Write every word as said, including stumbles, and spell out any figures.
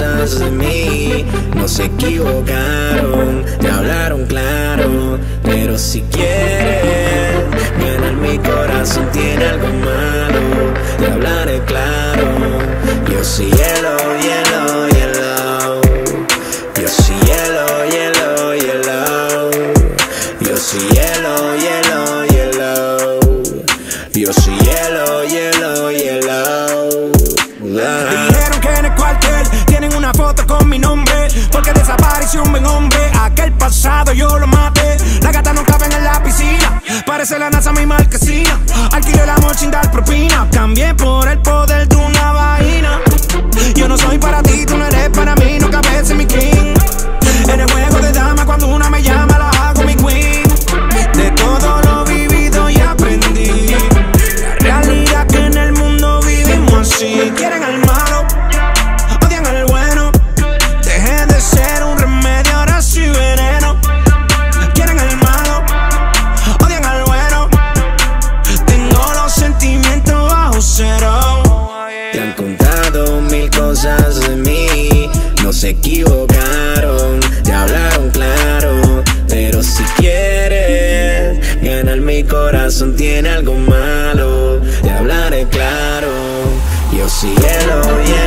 cosas de mí. No se equivocaron, te hablaron claro. Pero si quieren ganar mi corazón, tiene algo malo, te hablaré claro. Yo soy hielo, hielo, hielo. Yo soy hielo, hielo, hielo. Yo soy hielo, hielo, hielo. Yo soy hielo, hielo, hielo. Dijeron que en el cuartel tienen una foto con mi nombre, porque desapareció un buen hombre. Aquel pasado yo lo maté. Las gatas no caben en la piscina, parece la NASA mi marquesina. Alquilé el amor sin dar propina, cambié por el poder de una vaina. Yo no soy para ti, tú no eres para mí, no cabes en mi king. En el juego de dama cuando una me llama la hago mi queen. De todo lo vivido y aprendí, la realidad que en el mundo vivimos así. Quieren al malo, odian al bueno. Dejen de ser un remedio, ahora soy veneno. Quieren al malo, odian al bueno. Tengo los sentimientos bajo cero. Te han contado mil cosas de mí, no se equivocaron, te hablaron claro. Pero si quieres ganar mi corazón, tiene algo malo, te hablaré claro. Yo soy hielo, hielo.